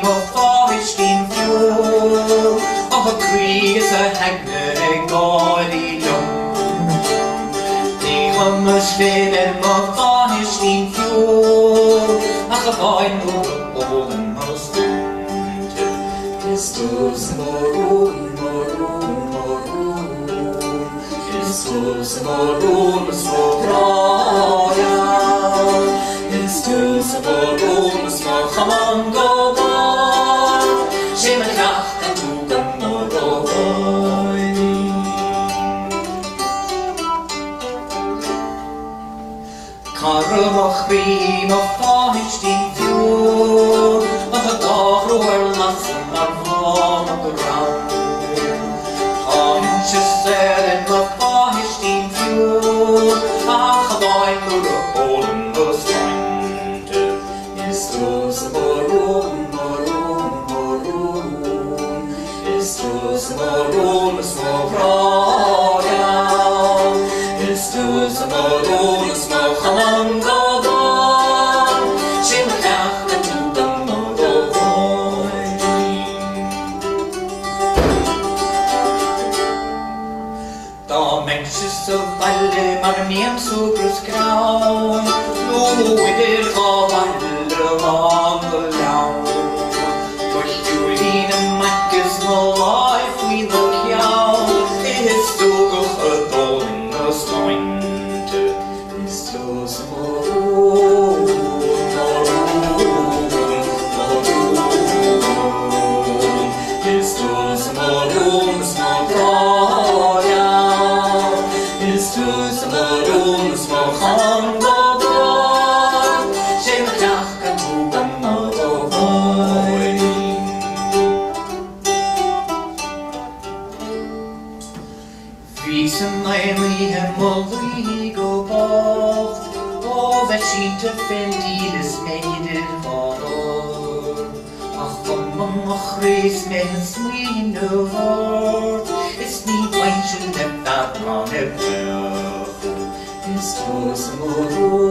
of Paistin Fionn, of a Krieg is a hagner and gaudy young. The hummers fed him of Paistin Fionn, ach a boy no golden most. Christus morum, morum, morum, Christus morum, bodhran, Christus morum, bodhran, Shema krach and tugan bodhran. Karmach brim of Paistin Fionn, of a dog roar lassen ar van op de ground. Handjes zeiden of Paistin Fionn, ach a boy could a golden was find. Christus morum, morum, morum, Christus morum, bodhran, Christus morum, bodhran. Så valle marmien sobrus grau, nu vider av alle vangelau. Durch Julina makkes no life we look out, is to go a golden point. Is to morum, morum, morum, is to morum, Christus morum, bodhran, Shema krach and tugan bodhran. Visen einlig hemmelig og bort, og hver skinte fendiles meider var. Ach, ach, reis men smine vart, it's niet eindje net dat man het wel. Christus morum,